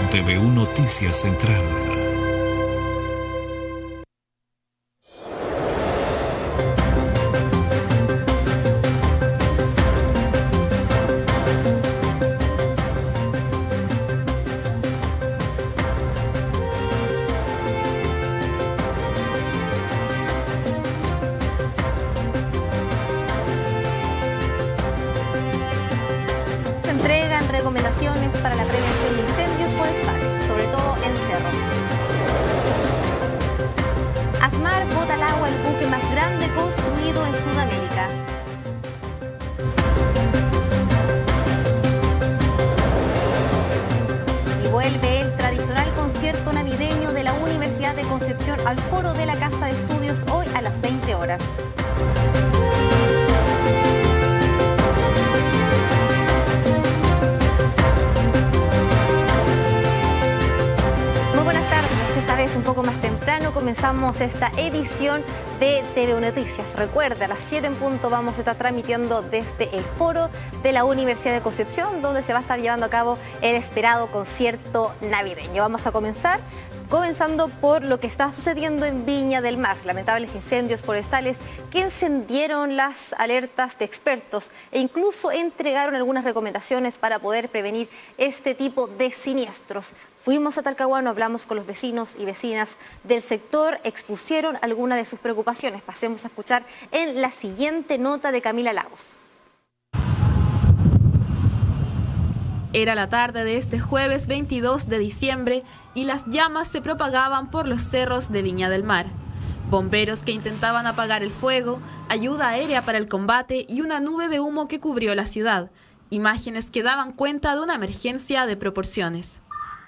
en TVU Noticias Central. Entregan recomendaciones para la prevención de incendios forestales, sobre todo en cerros. ASMAR bota al agua el buque más grande construido en Sudamérica. Y vuelve el tradicional concierto navideño de la Universidad de Concepción al foro de la Casa de Estudios hoy a las 20 horas. Un poco más temprano comenzamos esta edición de TVU Noticias. Recuerda, a las 7 en punto vamos a estar transmitiendo desde el foro de la Universidad de Concepción, donde se va a estar llevando a cabo el esperado concierto navideño. Vamos a comenzando por lo que está sucediendo en Viña del Mar, lamentables incendios forestales que encendieron las alertas de expertos e incluso entregaron algunas recomendaciones para poder prevenir este tipo de siniestros. Fuimos a Talcahuano, hablamos con los vecinos y vecinas del sector, expusieron algunas de sus preocupaciones. Pasemos a escuchar en la siguiente nota de Camila Lagos. Era la tarde de este jueves 22 de diciembre y las llamas se propagaban por los cerros de Viña del Mar. Bomberos que intentaban apagar el fuego, ayuda aérea para el combate y una nube de humo que cubrió la ciudad. Imágenes que daban cuenta de una emergencia de proporciones.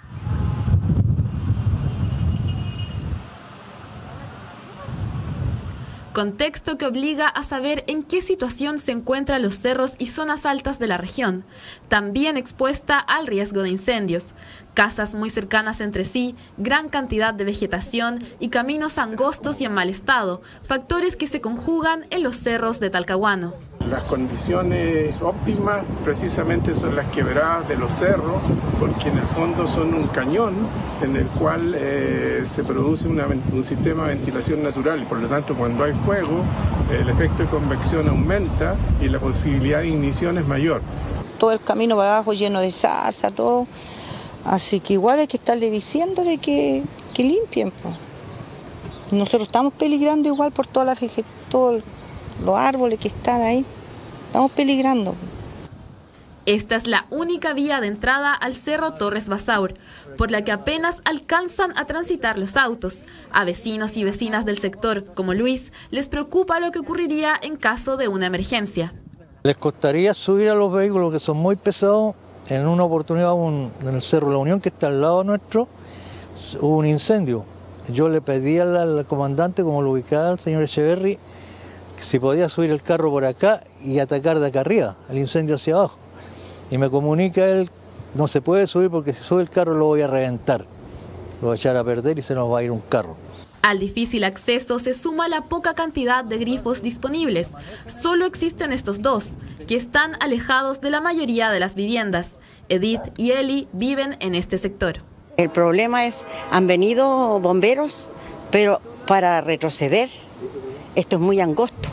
Contexto que obliga a saber en qué situación se encuentran los cerros y zonas altas de la región, también expuesta al riesgo de incendios. Casas muy cercanas entre sí, gran cantidad de vegetación y caminos angostos y en mal estado, factores que se conjugan en los cerros de Talcahuano. Las condiciones óptimas precisamente son las quebradas de los cerros, porque en el fondo son un cañón en el cual se produce un sistema de ventilación natural y por lo tanto cuando hay fuego el efecto de convección aumenta y la posibilidad de ignición es mayor. Todo el camino para abajo lleno de salsa, todo, así que igual hay que estarle diciendo de que limpien. Pues. Nosotros estamos peligrando igual por toda la todos los árboles que están ahí, estamos peligrando. Esta es la única vía de entrada al Cerro Torres Basaur, por la que apenas alcanzan a transitar los autos. A vecinos y vecinas del sector, como Luis, les preocupa lo que ocurriría en caso de una emergencia. Les costaría subir a los vehículos que son muy pesados. En una oportunidad en el Cerro La Unión, que está al lado nuestro, hubo un incendio. Yo le pedí al comandante, como lo ubicaba el señor Echeverry, que si podía subir el carro por acá y atacar de acá arriba, el incendio hacia abajo. Y me comunica él, no se puede subir porque si sube el carro lo voy a reventar, lo voy a echar a perder y se nos va a ir un carro. Al difícil acceso se suma la poca cantidad de grifos disponibles. Solo existen estos dos, que están alejados de la mayoría de las viviendas. Edith y Eli viven en este sector. El problema es, han venido bomberos, pero para retroceder, esto es muy angosto.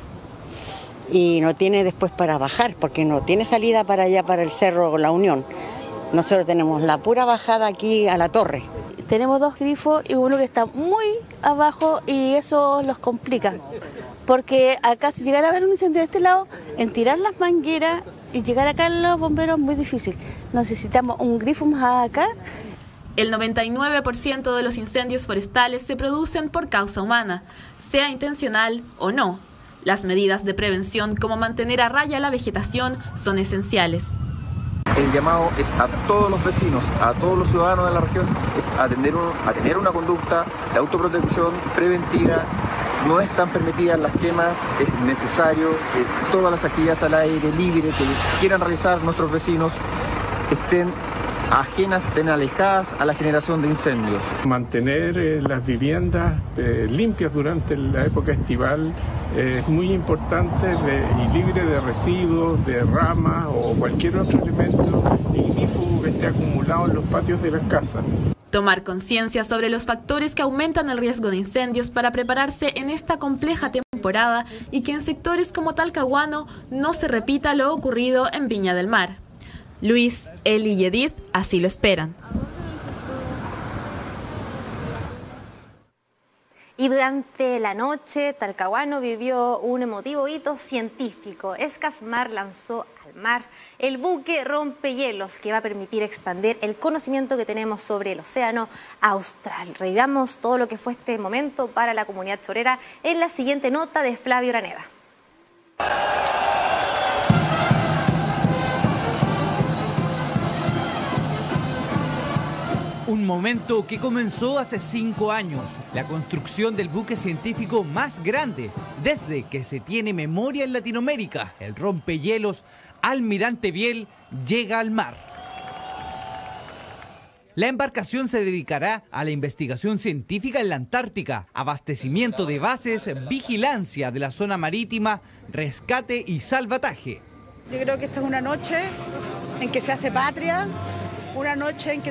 Y no tiene después para bajar, porque no tiene salida para allá, para el Cerro La Unión. Nosotros tenemos la pura bajada aquí a la torre. Tenemos dos grifos y uno que está muy abajo y eso los complica. Porque acá si llegara a haber un incendio de este lado, en tirar las mangueras y llegar acá a los bomberos es muy difícil. Necesitamos un grifo más acá. El 99% de los incendios forestales se producen por causa humana, sea intencional o no. Las medidas de prevención, como mantener a raya la vegetación, son esenciales. El llamado es a todos los vecinos, a todos los ciudadanos de la región, es a tener una conducta de autoprotección preventiva. No están permitidas las quemas, es necesario que todas las actividades al aire libre que quieran realizar nuestros vecinos estén ajenas, estén alejadas a la generación de incendios. Mantener las viviendas limpias durante la época estival es muy importante y libre de residuos, de ramas o cualquier otro elemento ignífugo que esté acumulado en los patios de las casas. Tomar conciencia sobre los factores que aumentan el riesgo de incendios para prepararse en esta compleja temporada y que en sectores como Talcahuano no se repita lo ocurrido en Viña del Mar. Luis, Eli y Edith así lo esperan. Y durante la noche, Talcahuano vivió un emotivo hito científico. Escasmar lanzó al mar el buque rompehielos que va a permitir expandir el conocimiento que tenemos sobre el océano austral. Revivamos todo lo que fue este momento para la comunidad chorera en la siguiente nota de Flavio Araneda. Un momento que comenzó hace 5 años, la construcción del buque científico más grande desde que se tiene memoria en Latinoamérica. El rompehielos Almirante Biel llega al mar. La embarcación se dedicará a la investigación científica en la Antártica, abastecimiento de bases, vigilancia de la zona marítima, rescate y salvataje. Yo creo que esta es una noche en que se hace patria, una noche en que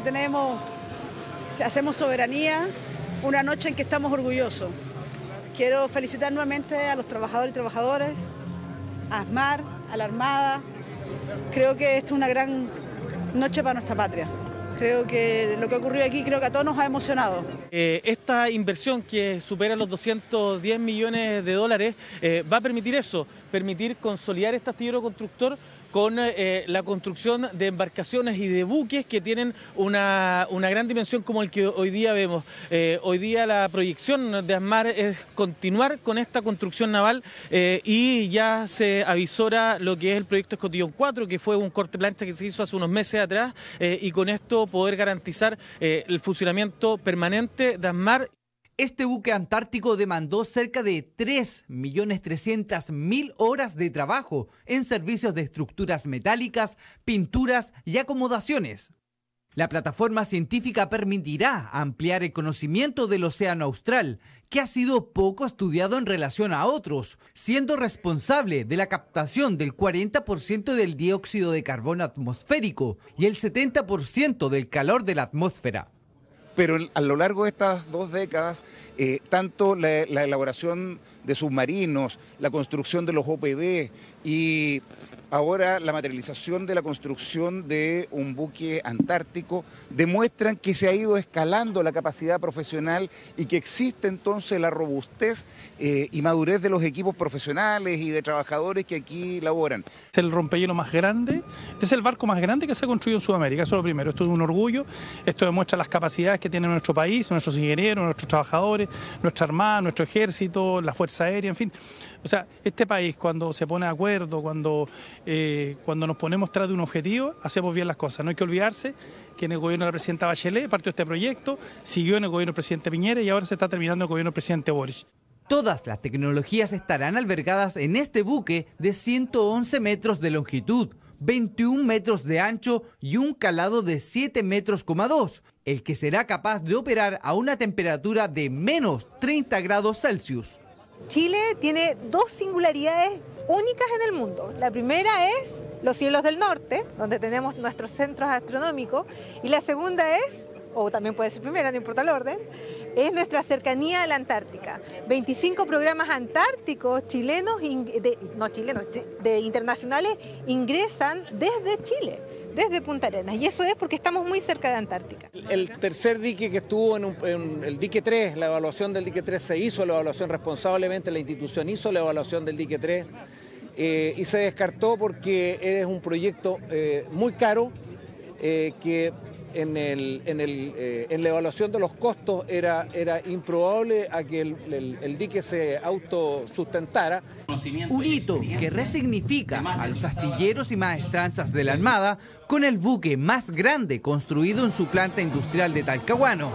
hacemos soberanía, una noche en que estamos orgullosos. Quiero felicitar nuevamente a los trabajadores y trabajadoras, a ASMAR, a la Armada. Creo que esta es una gran noche para nuestra patria. Creo que lo que ocurrió aquí, creo que a todos nos ha emocionado. Esta inversión que supera los 210 millones de dólares va a permitir eso, permitir consolidar este astillero constructor con la construcción de embarcaciones y de buques que tienen una gran dimensión como el que hoy día vemos. Hoy día la proyección de ASMAR es continuar con esta construcción naval y ya se avisora lo que es el proyecto Escotillón 4, que fue un corte plancha que se hizo hace unos meses atrás y con esto poder garantizar el funcionamiento permanente de ASMAR. Este buque antártico demandó cerca de 3.300.000 horas de trabajo en servicios de estructuras metálicas, pinturas y acomodaciones. La plataforma científica permitirá ampliar el conocimiento del océano austral, que ha sido poco estudiado en relación a otros, siendo responsable de la captación del 40% del dióxido de carbono atmosférico y el 70% del calor de la atmósfera. Pero a lo largo de estas 2 décadas, tanto la elaboración de submarinos, la construcción de los OPV y ahora la materialización de la construcción de un buque antártico demuestran que se ha ido escalando la capacidad profesional y que existe entonces la robustez y madurez de los equipos profesionales y de trabajadores que aquí laboran. Es el rompehielos más grande, es el barco más grande que se ha construido en Sudamérica, eso es lo primero. Esto es un orgullo, esto demuestra las capacidades que tiene nuestro país, nuestros ingenieros, nuestros trabajadores, nuestra Armada, nuestro Ejército, la Fuerza Aérea, en fin. O sea, este país cuando se pone de acuerdo, cuando nos ponemos tras de un objetivo, hacemos bien las cosas. No hay que olvidarse que en el gobierno de la presidenta Bachelet partió este proyecto, siguió en el gobierno del presidente Piñera y ahora se está terminando en el gobierno del presidente Boric. Todas las tecnologías estarán albergadas en este buque de 111 metros de longitud, 21 metros de ancho y un calado de 7,2 metros, el que será capaz de operar a una temperatura de menos 30 grados Celsius. Chile tiene 2 singularidades únicas en el mundo. La primera es los cielos del norte, donde tenemos nuestros centros astronómicos, y la segunda es, o también puede ser primera, no importa el orden, es nuestra cercanía a la Antártica. 25 programas antárticos chilenos, internacionales ingresan desde Chile, desde Punta Arenas, y eso es porque estamos muy cerca de Antártica. El tercer dique que estuvo en el dique 3, la evaluación del dique 3 se hizo, la evaluación responsablemente, la institución hizo la evaluación del dique 3 y se descartó porque es un proyecto muy caro que en la evaluación de los costos era improbable a que el dique se autosustentara. Un hito que resignifica a los astilleros y maestranzas de la Armada con el buque más grande construido en su planta industrial de Talcahuano.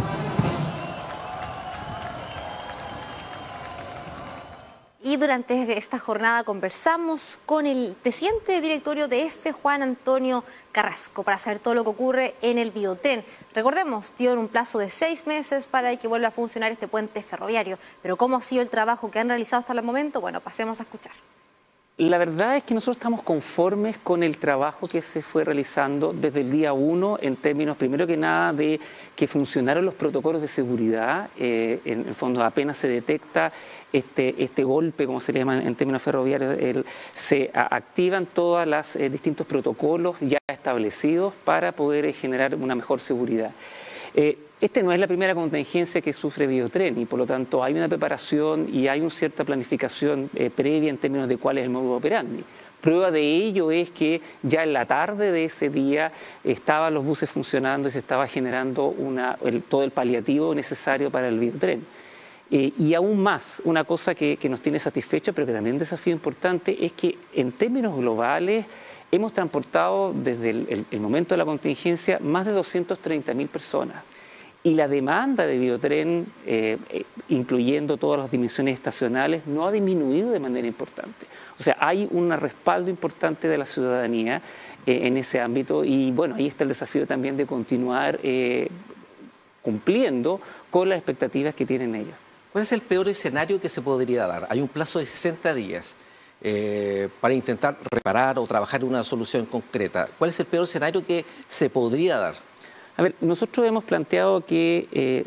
Y durante esta jornada conversamos con el presidente del directorio de EFE, Juan Antonio Carrasco, para saber todo lo que ocurre en el Biotren. Recordemos, dio un plazo de 6 meses para que vuelva a funcionar este puente ferroviario. Pero ¿cómo ha sido el trabajo que han realizado hasta el momento? Bueno, pasemos a escuchar. La verdad es que nosotros estamos conformes con el trabajo que se fue realizando desde el día 1 en términos, primero que nada, de que funcionaron los protocolos de seguridad. En el fondo, apenas se detecta este golpe, como se le llama en términos ferroviarios, se activan todos los distintos protocolos ya establecidos para poder generar una mejor seguridad. Esta no es la primera contingencia que sufre Biotren y por lo tanto hay una preparación y hay una cierta planificación previa en términos de cuál es el modus operandi. Prueba de ello es que ya en la tarde de ese día estaban los buses funcionando y se estaba generando todo el paliativo necesario para el Biotren. Y aún más, una cosa que nos tiene satisfechos, pero que también es un desafío importante, es que en términos globales hemos transportado desde el momento de la contingencia más de 230.000 personas. Y la demanda de Biotren, incluyendo todas las dimensiones estacionales, no ha disminuido de manera importante. O sea, hay un respaldo importante de la ciudadanía en ese ámbito y bueno, ahí está el desafío también de continuar cumpliendo con las expectativas que tienen ellos. ¿Cuál es el peor escenario que se podría dar? Hay un plazo de 60 días para intentar reparar o trabajar en una solución concreta. ¿Cuál es el peor escenario que se podría dar? A ver, nosotros hemos planteado que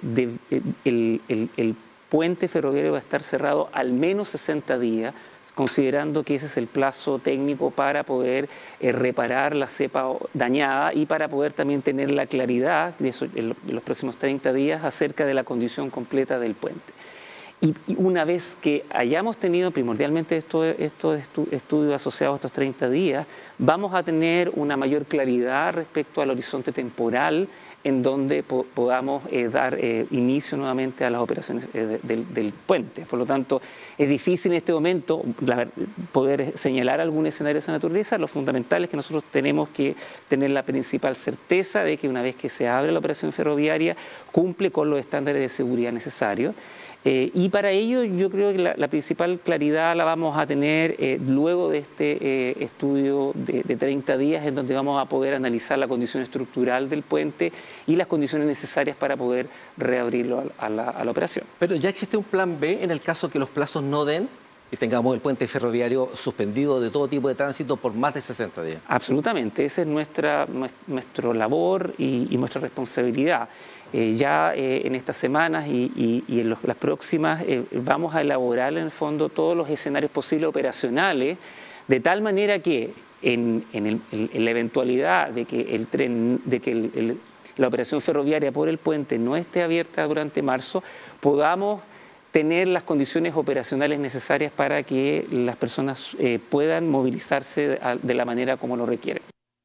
el puente ferroviario va a estar cerrado al menos 60 días, considerando que ese es el plazo técnico para poder reparar la cepa dañada y para poder también tener la claridad de eso, en los próximos 30 días acerca de la condición completa del puente. Y una vez que hayamos tenido primordialmente estos estudios asociados a estos 30 días, vamos a tener una mayor claridad respecto al horizonte temporal en donde podamos dar inicio nuevamente a las operaciones del puente. Por lo tanto, es difícil en este momento poder señalar algún escenario de esa naturaleza. Lo fundamental es que nosotros tenemos que tener la principal certeza de que una vez que se abre la operación ferroviaria, cumple con los estándares de seguridad necesarios. Y para ello yo creo que la principal claridad la vamos a tener luego de este estudio de 30 días en donde vamos a poder analizar la condición estructural del puente y las condiciones necesarias para poder reabrirlo a la operación. Pero ya existe un plan B en el caso que los plazos no den y tengamos el puente ferroviario suspendido de todo tipo de tránsito por más de 60 días. Absolutamente, esa es nuestra labor y nuestra responsabilidad. Ya en estas semanas y en las próximas vamos a elaborar en el fondo todos los escenarios posibles operacionales, de tal manera que en la eventualidad de que la operación ferroviaria por el puente no esté abierta durante marzo, podamos tener las condiciones operacionales necesarias para que las personas puedan movilizarse de la manera como lo requieren.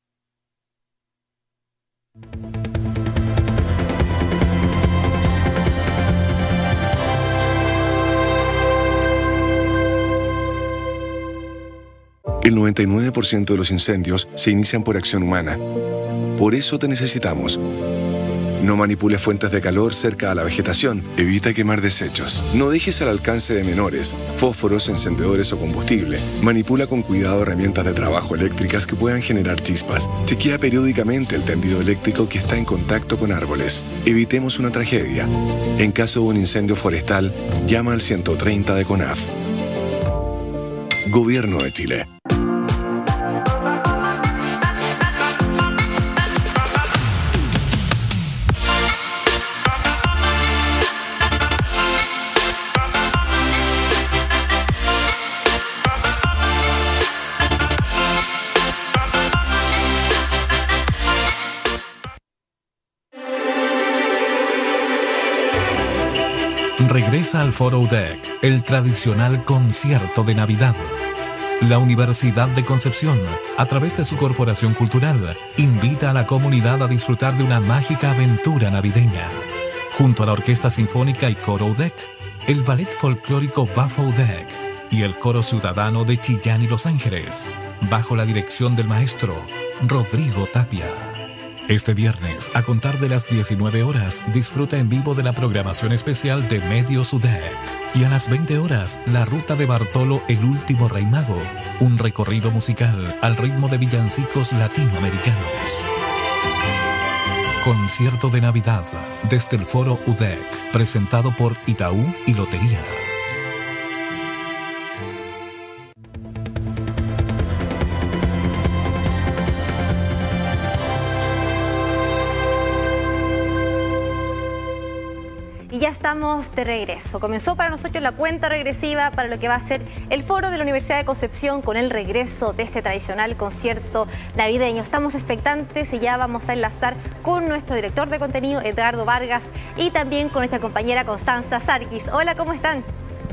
El 99% de los incendios se inician por acción humana. Por eso te necesitamos. No manipules fuentes de calor cerca a la vegetación. Evita quemar desechos. No dejes al alcance de menores fósforos, encendedores o combustible. Manipula con cuidado herramientas de trabajo eléctricas que puedan generar chispas. Chequea periódicamente el tendido eléctrico que está en contacto con árboles. Evitemos una tragedia. En caso de un incendio forestal, llama al 130 de CONAF. Gobierno de Chile. Regresa al Foro UDEC, el tradicional concierto de Navidad. La Universidad de Concepción, a través de su corporación cultural, invita a la comunidad a disfrutar de una mágica aventura navideña. Junto a la Orquesta Sinfónica y Coro UDEC, el Ballet Folclórico Bafo UDEC y el Coro Ciudadano de Chillán y Los Ángeles, bajo la dirección del maestro Rodrigo Tapia. Este viernes, a contar de las 19 horas, disfruta en vivo de la programación especial de Medios UDEC. Y a las 20 horas, la ruta de Bartolo, el último rey mago. Un recorrido musical al ritmo de villancicos latinoamericanos. Concierto de Navidad desde el Foro UDEC, presentado por Itaú y Lotería. Y ya estamos de regreso. Comenzó para nosotros la cuenta regresiva para lo que va a ser el foro de la Universidad de Concepción con el regreso de este tradicional concierto navideño. Estamos expectantes y ya vamos a enlazar con nuestro director de contenido, Edgardo Vargas, y también con nuestra compañera Constanza Sarkis. Hola, ¿cómo están?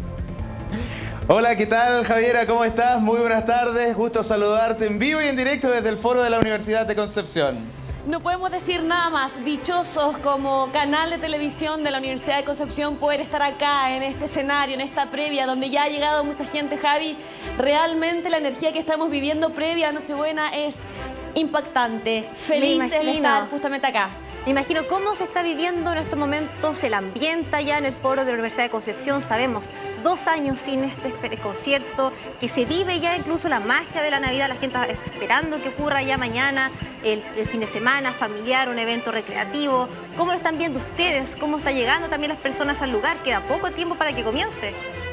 Hola, ¿qué tal, Javiera? ¿Cómo estás? Muy buenas tardes. Gusto saludarte en vivo y en directo desde el foro de la Universidad de Concepción. No podemos decir nada más, dichosos como canal de televisión de la Universidad de Concepción poder estar acá en este escenario, en esta previa donde ya ha llegado mucha gente, Javi. Realmente la energía que estamos viviendo previa a Nochebuena es impactante. Felices de estar justamente acá. Me imagino cómo se está viviendo en estos momentos el ambiente allá en el foro de la Universidad de Concepción. Sabemos, 2 años sin este concierto, que se vive ya incluso la magia de la Navidad. La gente está esperando que ocurra ya mañana, el fin de semana familiar, un evento recreativo. ¿Cómo lo están viendo ustedes? ¿Cómo está llegando también las personas al lugar? Queda poco tiempo para que comience.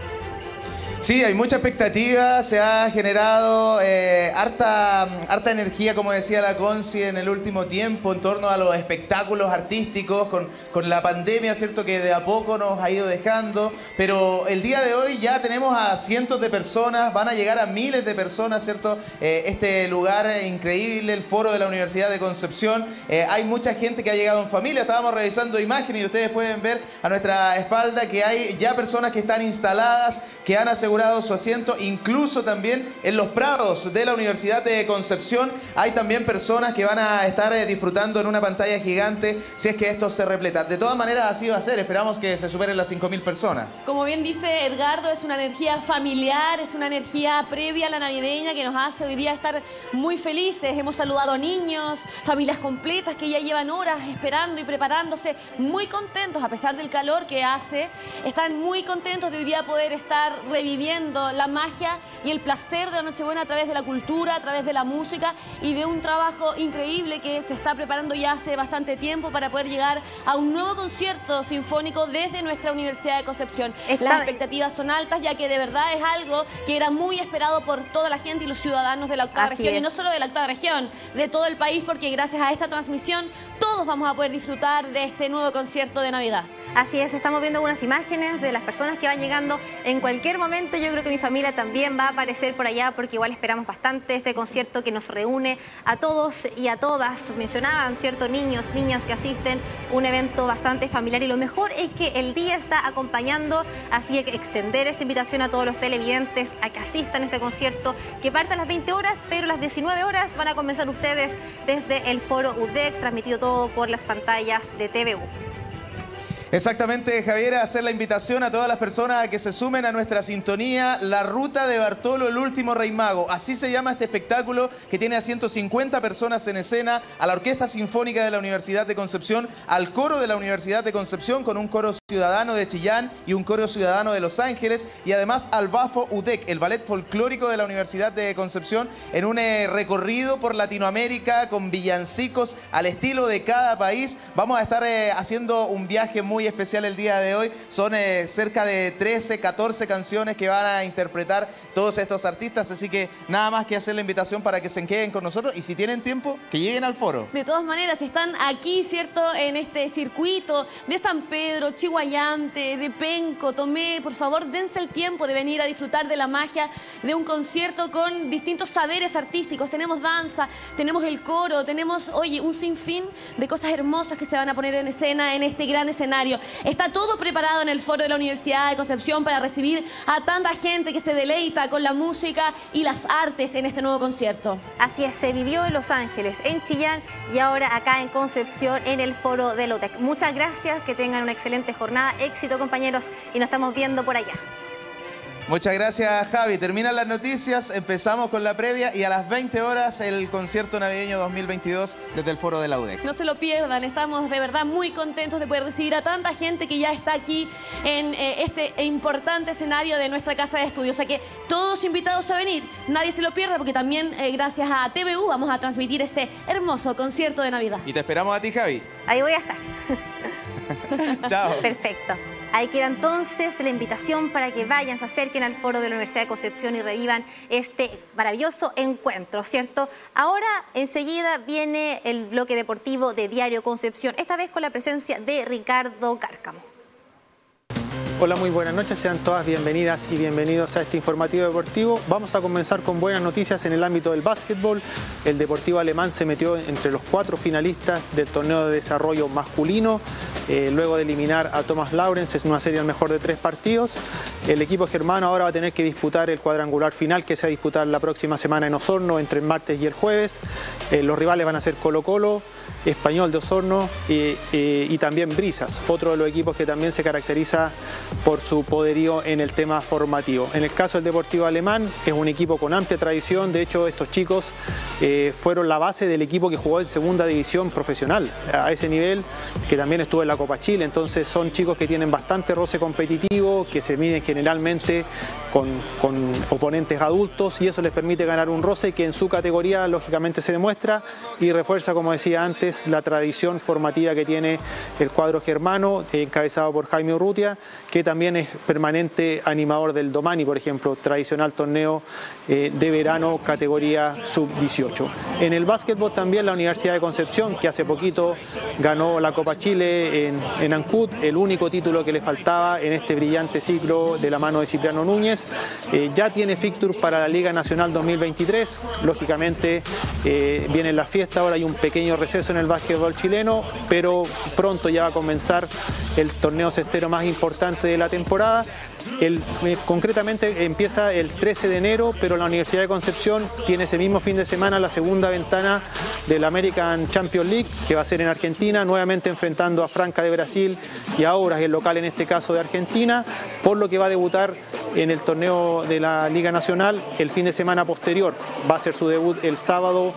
Sí, hay mucha expectativa, se ha generado harta energía, como decía la Conci, en el último tiempo en torno a los espectáculos artísticos, con la pandemia, ¿cierto?, que de a poco nos ha ido dejando, pero el día de hoy ya tenemos a cientos de personas, van a llegar a miles de personas, ¿cierto? Este lugar increíble, el foro de la Universidad de Concepción, hay mucha gente que ha llegado en familia, estábamos revisando imágenes y ustedes pueden ver a nuestra espalda que hay ya personas que están instaladas, que han asegurado su asiento, incluso también en los prados de la Universidad de Concepción hay también personas que van a estar disfrutando en una pantalla gigante si es que esto se repleta. De todas maneras así va a ser, esperamos que se superen las 5.000 personas. Como bien dice Edgardo, es una energía familiar, es una energía previa a la navideña que nos hace hoy día estar muy felices. Hemos saludado a niños, familias completas que ya llevan horas esperando y preparándose, muy contentos a pesar del calor que hace, están muy contentos de hoy día poder estar reviviendo la magia y el placer de la Nochebuena a través de la cultura, a través de la música y de un trabajo increíble que se está preparando ya hace bastante tiempo para poder llegar a un nuevo concierto sinfónico desde nuestra Universidad de Concepción. Las expectativas son altas, ya que de verdad es algo que era muy esperado por toda la gente y los ciudadanos de la octava región, y no solo de la octava región, de todo el país, porque gracias a esta transmisión todos vamos a poder disfrutar de este nuevo concierto de Navidad. Así es, estamos viendo algunas imágenes de las personas que van llegando en cualquier momento. Yo creo que mi familia también va a aparecer por allá porque igual esperamos bastante este concierto que nos reúne a todos y a todas. Mencionaban, ¿cierto?, niños, niñas que asisten, un evento bastante familiar y lo mejor es que el día está acompañando, así que extender esa invitación a todos los televidentes a que asistan a este concierto que parte a las 20 horas, pero a las 19 horas van a comenzar ustedes desde el foro UDEC, transmitido todo por las pantallas de TVU. Exactamente, Javier, hacer la invitación a todas las personas a que se sumen a nuestra sintonía, La Ruta de Bartolo, el último rey mago. Así se llama este espectáculo que tiene a 150 personas en escena, a la Orquesta Sinfónica de la Universidad de Concepción, al coro de la Universidad de Concepción con un coro ciudadano de Chillán y un coro ciudadano de Los Ángeles, y además al Bafo UDEC, el ballet folclórico de la Universidad de Concepción, en un recorrido por Latinoamérica con villancicos al estilo de cada país. Vamos a estar haciendo un viaje muy especial el día de hoy. Son cerca de 13, 14 canciones que van a interpretar todos estos artistas, así que nada más que hacer la invitación para que se queden con nosotros y si tienen tiempo, que lleguen al foro. De todas maneras, si están aquí, ¿cierto?, en este circuito de San Pedro, Chihuayante, de Penco, Tomé, por favor, dense el tiempo de venir a disfrutar de la magia de un concierto con distintos saberes artísticos. Tenemos danza, tenemos el coro, tenemos, oye, un sinfín de cosas hermosas que se van a poner en escena en este gran escenario. Está todo preparado en el foro de la Universidad de Concepción para recibir a tanta gente que se deleita con la música y las artes en este nuevo concierto. Así es, se vivió en Los Ángeles, en Chillán y ahora acá en Concepción en el foro de la UDEC. Muchas gracias, que tengan una excelente jornada, éxito, compañeros, y nos estamos viendo por allá. Muchas gracias, Javi. Terminan las noticias, empezamos con la previa y a las 20 horas el concierto navideño 2022 desde el foro de la UDEC. No se lo pierdan, estamos de verdad muy contentos de poder recibir a tanta gente que ya está aquí en este importante escenario de nuestra casa de estudio. O sea que todos invitados a venir, nadie se lo pierda porque también gracias a TVU vamos a transmitir este hermoso concierto de Navidad. Y te esperamos a ti, Javi. Ahí voy a estar. Chao. Perfecto. Ahí queda entonces la invitación para que vayan, se acerquen al foro de la Universidad de Concepción y revivan este maravilloso encuentro, ¿cierto? Ahora, enseguida, viene el bloque deportivo de Diario Concepción, esta vez con la presencia de Ricardo Cárcamo. Hola, muy buenas noches, sean todas bienvenidas y bienvenidos a este informativo deportivo. Vamos a comenzar con buenas noticias en el ámbito del básquetbol. El Deportivo Alemán se metió entre los 4 finalistas del torneo de desarrollo masculino, luego de eliminar a Thomas Lawrence en una serie al mejor de 3 partidos. El equipo germano ahora va a tener que disputar el cuadrangular final que se va a disputar la próxima semana en Osorno entre el martes y el jueves. Los rivales van a ser Colo-Colo, Español de Osorno y también Brisas, otro de los equipos que también se caracteriza por su poderío en el tema formativo. En el caso del Deportivo Alemán, es un equipo con amplia tradición. De hecho, estos chicos fueron la base del equipo que jugó en segunda división profesional, a ese nivel, que también estuvo en la Copa Chile. Entonces son chicos que tienen bastante roce competitivo, que se miden generalmente con oponentes adultos, y eso les permite ganar un roce que en su categoría lógicamente se demuestra y refuerza, como decía antes, la tradición formativa que tiene el cuadro germano, encabezado por Jaime Urrutia, que también es permanente animador del Domani, por ejemplo, tradicional torneo de verano categoría sub-18. En el básquetbol también la Universidad de Concepción, que hace poquito ganó la Copa Chile en Ancud, el único título que le faltaba en este brillante ciclo de la mano de Cipriano Núñez, ya tiene fixture para la Liga Nacional 2023. Lógicamente viene la fiesta, ahora hay un pequeño receso en el básquetbol chileno, pero pronto ya va a comenzar el torneo cestero más importante de la temporada. Concretamente empieza el 13 de enero, pero la Universidad de Concepción tiene ese mismo fin de semana la segunda ventana del American Champions League, que va a ser en Argentina, nuevamente enfrentando a Franca de Brasil y a Auras, el local en este caso de Argentina, por lo que va a debutar en el torneo de la Liga Nacional el fin de semana posterior. Va a ser su debut el sábado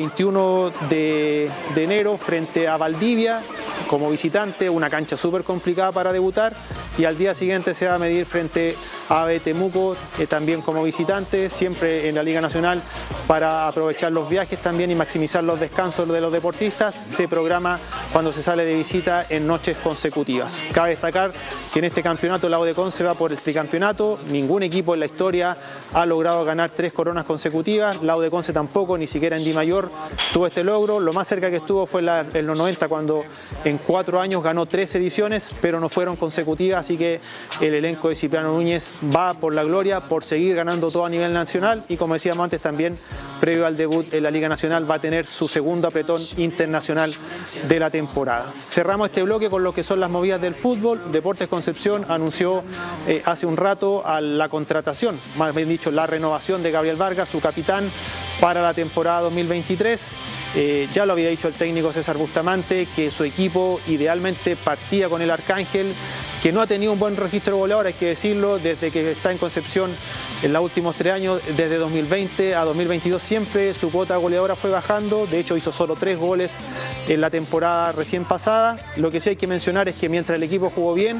21 de enero frente a Valdivia como visitante, una cancha súper complicada para debutar, y al día siguiente se va a medir frente a AB Temuco, también como visitante, siempre en la Liga Nacional, para aprovechar los viajes también y maximizar los descansos de los deportistas. Se programa cuando se sale de visita en noches consecutivas. Cabe destacar que en este campeonato la UDECON se va por el tricampeonato. Ningún equipo en la historia ha logrado ganar 3 coronas consecutivas. La UDECON tampoco, ni siquiera en Di Mayor tuvo este logro. Lo más cerca que estuvo fue en los 90, cuando en 4 años ganó 3 ediciones, pero no fueron consecutivas. Así que el elenco de Cipriano Núñez va por la gloria, por seguir ganando todo a nivel nacional, y como decíamos antes también, previo al debut en la Liga Nacional, va a tener su segundo apretón internacional de la temporada. Cerramos este bloque con lo que son las movidas del fútbol. Deportes Concepción anunció hace un rato a la contratación, más bien dicho, la renovación de Gabriel Vargas, su capitán, para la temporada 2023. Ya lo había dicho el técnico César Bustamante, que su equipo idealmente partía con el Arcángel, que no ha tenido un buen registro goleador, hay que decirlo, desde que está en Concepción en los últimos 3 años, desde 2020 a 2022, siempre su cuota goleadora fue bajando. De hecho, hizo solo 3 goles en la temporada recién pasada. Lo que sí hay que mencionar es que mientras el equipo jugó bien,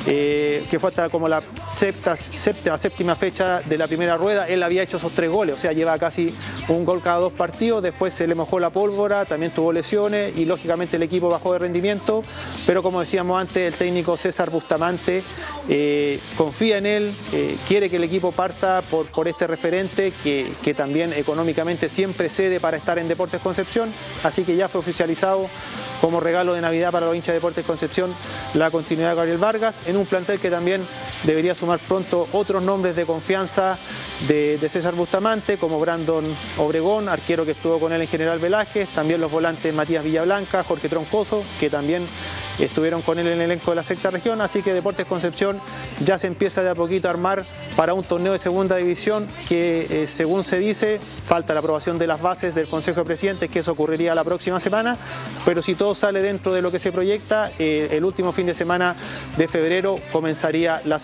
que fue hasta como la séptima fecha de la primera rueda, él había hecho esos 3 goles, o sea, lleva casi un gol cada 2 partidos. Después se le mojó la pólvora, también tuvo lesiones y lógicamente el equipo bajó de rendimiento, pero como decíamos antes, el técnico César Bustamante confía en él, quiere que el equipo parta por este referente que también económicamente siempre cede para estar en Deportes Concepción, así que ya fue oficializado como regalo de Navidad para los hinchas de Deportes Concepción la continuidad de Gabriel Vargas, en un plantel que también debería sumar pronto otros nombres de confianza de César Bustamante, como Brandon Obregón, arquero que estuvo con él en General Velázquez, también los volantes Matías Villablanca, Jorge Troncoso, que también estuvieron con él en el elenco de la sexta región. Así que Deportes Concepción ya se empieza de a poquito a armar para un torneo de segunda división que, según se dice, falta la aprobación de las bases del Consejo de Presidentes, que eso ocurriría la próxima semana, pero si todo sale dentro de lo que se proyecta, el último fin de semana de febrero comenzaría la segunda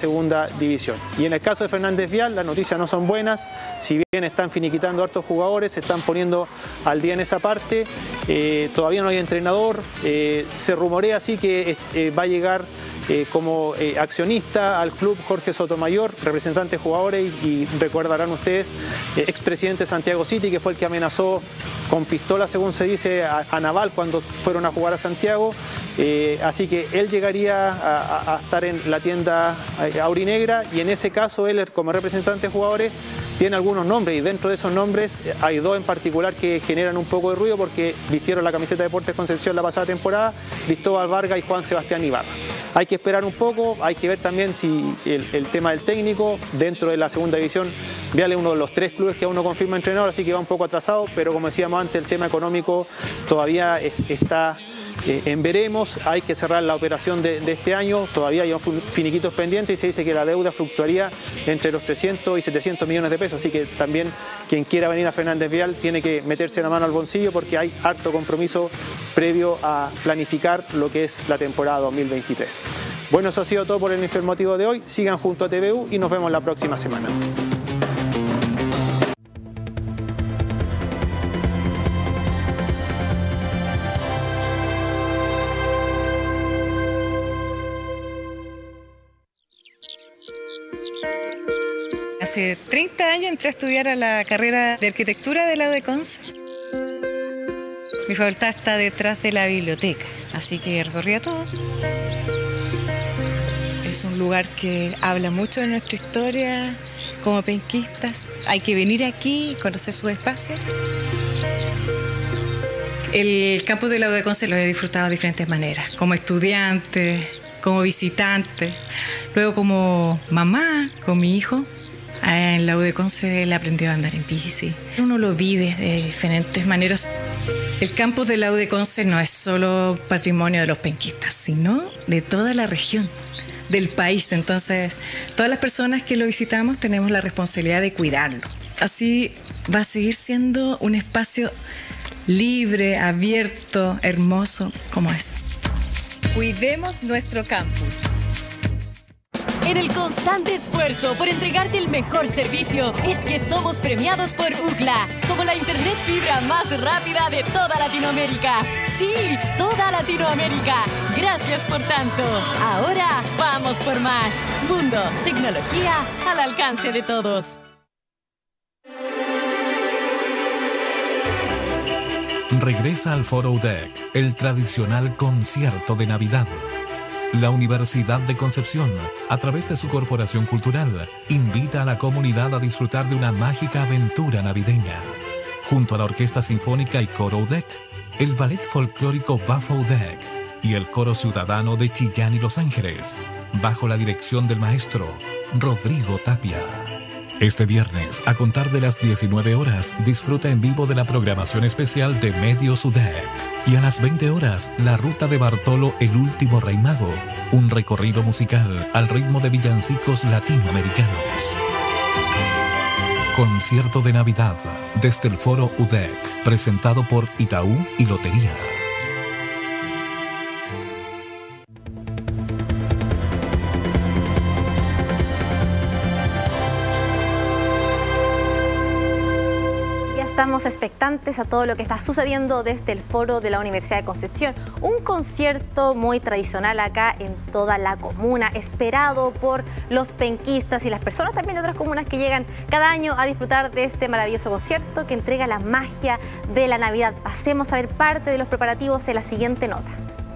segunda división. Y en el caso de Fernández Vial, las noticias no son buenas, si bien están finiquitando a hartos jugadores, se están poniendo al día en esa parte, todavía no hay entrenador, se rumorea así que va a llegar como accionista al club Jorge Sotomayor, representante de jugadores, y recordarán ustedes, expresidente de Santiago City, que fue el que amenazó con pistola, según se dice, a Naval cuando fueron a jugar a Santiago, así que él llegaría a estar en la tienda aurinegra, y en ese caso él, como representante de jugadores, tiene algunos nombres, y dentro de esos nombres hay dos en particular que generan un poco de ruido porque vistieron la camiseta de Deportes Concepción la pasada temporada, Cristóbal Vargas y Juan Sebastián Ibarra. Hay que esperar un poco, hay que ver también si el tema del técnico, dentro de la segunda división, Vial es uno de los 3 clubes que aún no confirma entrenador, así que va un poco atrasado, pero como decíamos antes, el tema económico todavía está en veremos. Hay que cerrar la operación de este año, todavía hay finiquitos pendientes y se dice que la deuda fluctuaría entre los 300 y 700 millones de pesos, así que también quien quiera venir a Fernández Vial tiene que meterse la mano al bolsillo porque hay harto compromiso previo a planificar lo que es la temporada 2023. Bueno, eso ha sido todo por el informativo de hoy. Sigan junto a TVU y nos vemos la próxima semana. Hace 30 años entré a estudiar a la carrera de arquitectura de la UDECONCE. Mi facultad está detrás de la biblioteca, así que recorría todo. Es un lugar que habla mucho de nuestra historia como penquistas. Hay que venir aquí y conocer su espacio. El campus de la UDECONCE lo he disfrutado de diferentes maneras, como estudiante, como visitante, luego como mamá con mi hijo. En la UDECONCE le aprendió a andar en bici. Uno lo vive de diferentes maneras. El campus de la UDECONCE no es solo patrimonio de los penquistas, sino de toda la región, del país. Entonces, todas las personas que lo visitamos tenemos la responsabilidad de cuidarlo. Así va a seguir siendo un espacio libre, abierto, hermoso, como es. Cuidemos nuestro campus. En el constante esfuerzo por entregarte el mejor servicio, es que somos premiados por UCLA como la internet fibra más rápida de toda Latinoamérica. ¡Sí, toda Latinoamérica! Gracias por tanto. Ahora vamos por más. Mundo, tecnología al alcance de todos. Regresa al Foro UDEC, el tradicional concierto de Navidad. La Universidad de Concepción, a través de su corporación cultural, invita a la comunidad a disfrutar de una mágica aventura navideña. Junto a la Orquesta Sinfónica y Coro UDEC, el Ballet Folclórico Bafo UDEC y el Coro Ciudadano de Chillán y Los Ángeles, bajo la dirección del maestro Rodrigo Tapia. Este viernes, a contar de las 19 horas, disfruta en vivo de la programación especial de Medios UDEC. Y a las 20 horas, la ruta de Bartolo, el último rey mago. Un recorrido musical al ritmo de villancicos latinoamericanos. Concierto de Navidad, desde el Foro UDEC, presentado por Itaú y Lotería. Estamos expectantes a todo lo que está sucediendo desde el Foro de la Universidad de Concepción. Un concierto muy tradicional acá en toda la comuna, esperado por los penquistas y las personas también de otras comunas que llegan cada año a disfrutar de este maravilloso concierto que entrega la magia de la Navidad. Pasemos a ver parte de los preparativos en la siguiente nota.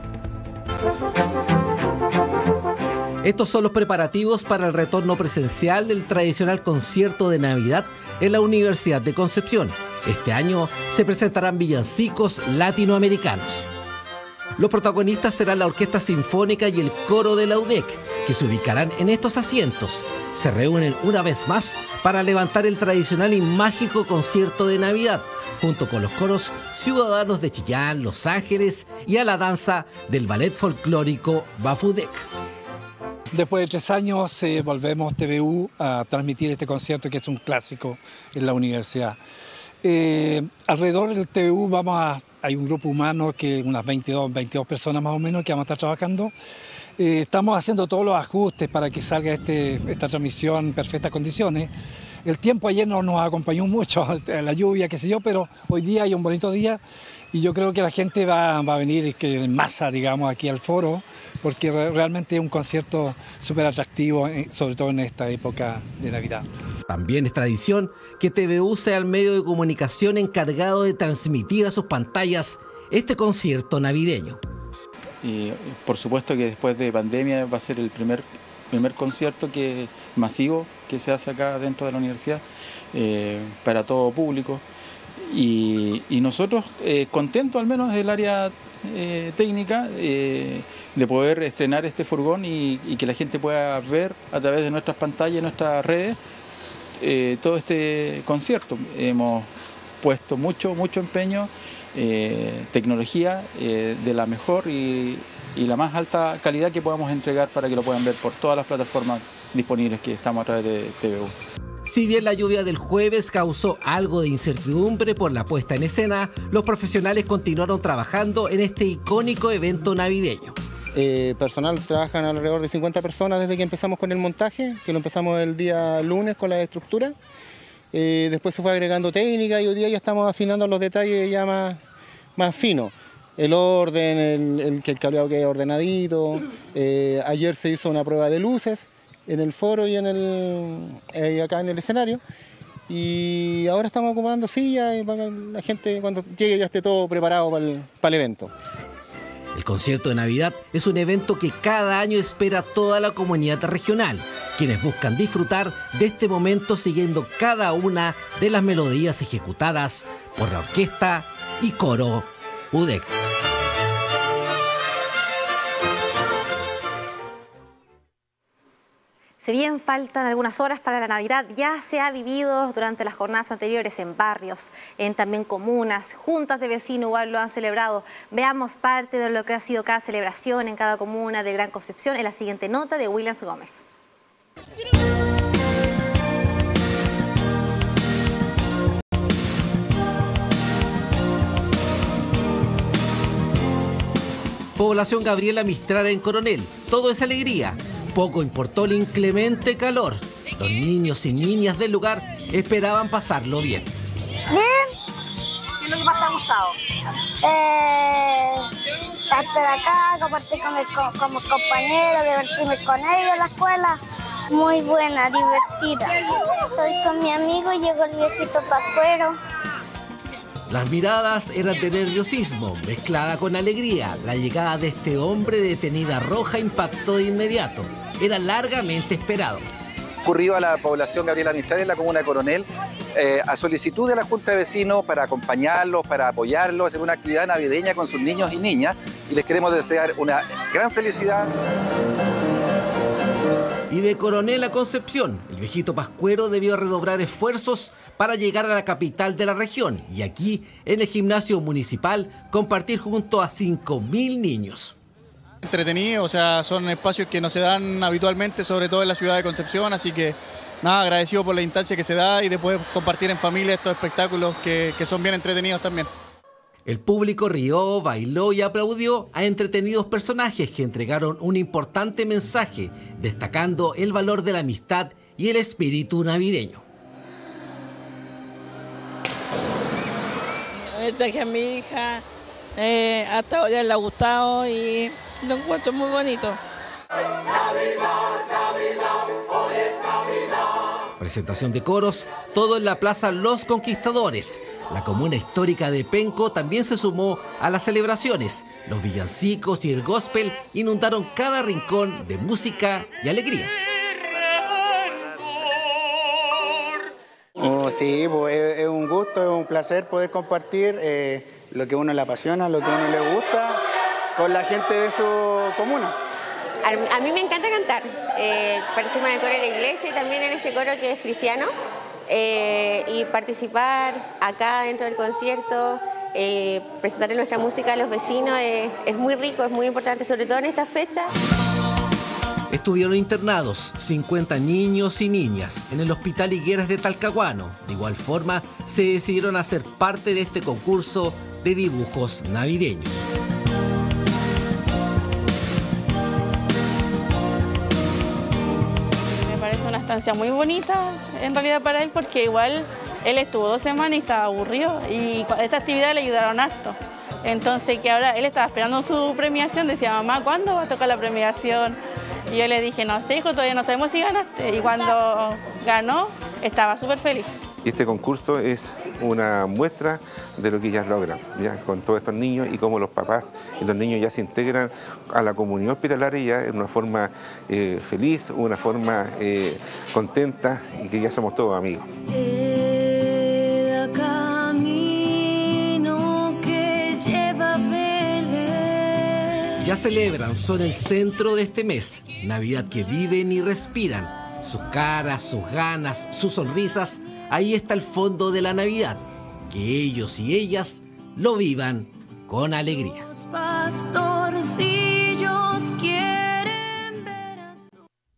Estos son los preparativos para el retorno presencial del tradicional concierto de Navidad en la Universidad de Concepción. Este año se presentarán villancicos latinoamericanos. Los protagonistas serán la Orquesta Sinfónica y el Coro de la UDEC, que se ubicarán en estos asientos. Se reúnen una vez más para levantar el tradicional y mágico concierto de Navidad, junto con los coros ciudadanos de Chillán, Los Ángeles y a la danza del ballet folclórico Bafo UDEC. Después de 3 años volvemos TVU a transmitir este concierto que es un clásico en la universidad. Alrededor del TVU vamos hay un grupo humano que unas 22 personas más o menos que vamos a estar trabajando. Estamos haciendo todos los ajustes para que salga esta transmisión en perfectas condiciones. El tiempo ayer no nos acompañó mucho, la lluvia, qué sé yo, pero hoy día hay un bonito día y yo creo que la gente va a venir en masa, digamos, aquí al foro, porque realmente es un concierto súper atractivo, sobre todo en esta época de Navidad. También es tradición que TVU sea el medio de comunicación encargado de transmitir a sus pantallas este concierto navideño. Y por supuesto que después de pandemia va a ser el primer concierto masivo que se hace acá dentro de la universidad para todo público. Y nosotros contentos, al menos del área técnica, de poder estrenar este furgón y que la gente pueda ver a través de nuestras pantallas y nuestras redes todo este concierto. Hemos puesto mucho empeño, tecnología de la mejor y la más alta calidad que podamos entregar para que lo puedan ver por todas las plataformas disponibles que estamos a través de TVU. Si bien la lluvia del jueves causó algo de incertidumbre por la puesta en escena, los profesionales continuaron trabajando en este icónico evento navideño. Personal trabajan alrededor de 50 personas desde que empezamos con el montaje, que lo empezamos el día lunes con la estructura. Después se fue agregando técnica y hoy día ya estamos afinando los detalles ya más finos. El orden, el cableado quede ordenadito. Ayer se hizo una prueba de luces en el foro y acá en el escenario. Y ahora estamos ocupando sillas y para que la gente cuando llegue ya esté todo preparado para el evento. El concierto de Navidad es un evento que cada año espera toda la comunidad regional, quienes buscan disfrutar de este momento siguiendo cada una de las melodías ejecutadas por la orquesta y coro UDEC. Si bien faltan algunas horas para la Navidad, ya se ha vivido durante las jornadas anteriores en barrios, en también comunas, juntas de vecinos igual lo han celebrado. Veamos parte de lo que ha sido cada celebración en cada comuna de Gran Concepción en la siguiente nota de Williams Gómez. Población Gabriela Mistral en Coronel, todo es alegría. Poco importó el inclemente calor. Los niños y niñas del lugar esperaban pasarlo bien. Bien. ¿Qué es lo que más te ha gustado? Estar acá, compartir con mis compañeros, divertirme con ellos en la escuela. Muy buena, divertida. Estoy con mi amigo y llegó el viejito Pascuero. Las miradas eran de nerviosismo, mezclada con alegría. La llegada de este hombre de tenida roja impactó de inmediato. Era largamente esperado. Ocurrido a la población Gabriela Mistral en la comuna de Coronel, a solicitud de la Junta de Vecinos para acompañarlos, para apoyarlos en una actividad navideña con sus niños y niñas. Y les queremos desear una gran felicidad. Y de Coronel a Concepción, el viejito Pascuero debió redoblar esfuerzos para llegar a la capital de la región y aquí, en el gimnasio municipal, compartir junto a 5.000 niños. Entretenido, o sea, son espacios que no se dan habitualmente, sobre todo en la ciudad de Concepción, así que nada, agradecido por la instancia que se da y de poder compartir en familia estos espectáculos que son bien entretenidos también. El público rió, bailó y aplaudió a entretenidos personajes que entregaron un importante mensaje, destacando el valor de la amistad y el espíritu navideño. Me traje a mi hija, hasta ahora le ha gustado y lo encuentro muy bonito. Presentación de coros, todo en la Plaza Los Conquistadores. La comuna histórica de Penco también se sumó a las celebraciones. Los villancicos y el gospel inundaron cada rincón de música y alegría. Sí, pues es un gusto, es un placer poder compartir lo que a uno le apasiona, lo que a uno le gusta con la gente de su comuna. A mí me encanta cantar. Participo en el coro de la iglesia y también en este coro que es cristiano. Y participar acá dentro del concierto, presentarle nuestra música a los vecinos es muy rico, es muy importante, sobre todo en esta fecha. Estuvieron internados 50 niños y niñas en el Hospital Higueras de Talcahuano. De igual forma, se decidieron hacer parte de este concurso de dibujos navideños. Me parece una estancia muy bonita en realidad para él, porque igual él estuvo 2 semanas y estaba aburrido y esta actividad le ayudaron harto. Entonces que ahora él estaba esperando su premiación, decía, mamá, ¿cuándo va a tocar la premiación? Y yo le dije, no sé, hijo, todavía no sabemos si ganaste. Y cuando ganó, estaba súper feliz. Y este concurso es una muestra de lo que ellas logran, ya, con todos estos niños y cómo los papás y los niños ya se integran a la comunidad hospitalaria ya en una forma feliz, una forma contenta y que ya somos todos amigos. Ya celebran, son el centro de este mes, Navidad que viven y respiran. Sus caras, sus ganas, sus sonrisas, ahí está el fondo de la Navidad. Que ellos y ellas lo vivan con alegría. Los pastorcillos quieren ver a su...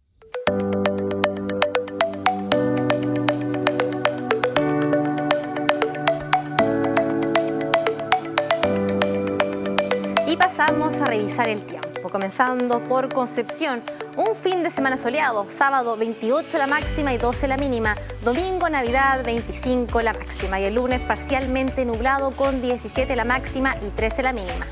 Y pasamos a revisar el tiempo, comenzando por Concepción. Un fin de semana soleado, sábado 28 la máxima y 12 la mínima, domingo Navidad 25 la máxima y el lunes parcialmente nublado con 17 la máxima y 13 la mínima.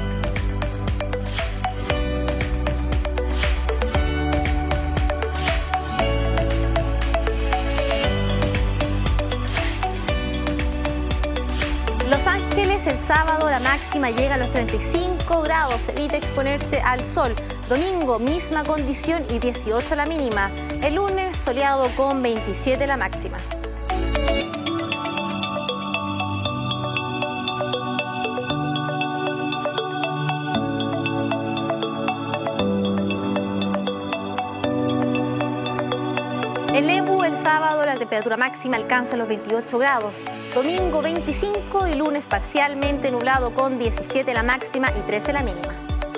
Los Ángeles, el sábado la máxima llega a los 35 grados, evita exponerse al sol. Domingo, misma condición y 18 la mínima. El lunes, soleado con 27 la máxima. En Lebu, el sábado, la temperatura máxima alcanza los 28 grados. Domingo 25 y lunes parcialmente nublado con 17 la máxima y 13 la mínima.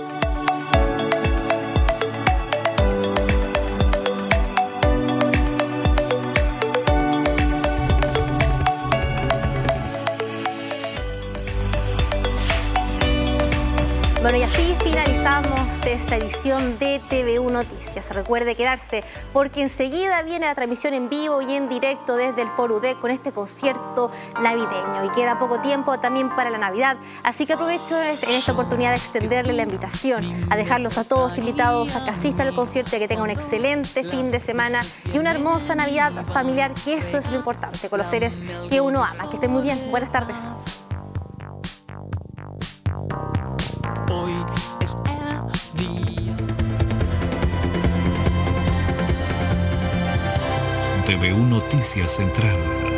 Bueno, y así finalizamos esta edición de TVU Noticias. Recuerde quedarse porque enseguida viene la transmisión en vivo y en directo desde el Foro UDEC con este concierto navideño. Y queda poco tiempo también para la Navidad, así que aprovecho en esta oportunidad de extenderle la invitación a dejarlos a todos invitados a que asistan al concierto y que tengan un excelente fin de semana y una hermosa Navidad familiar, que eso es lo importante, con los seres que uno ama. Que estén muy bien. Buenas tardes. Hoy es el día. TVU Noticias Central.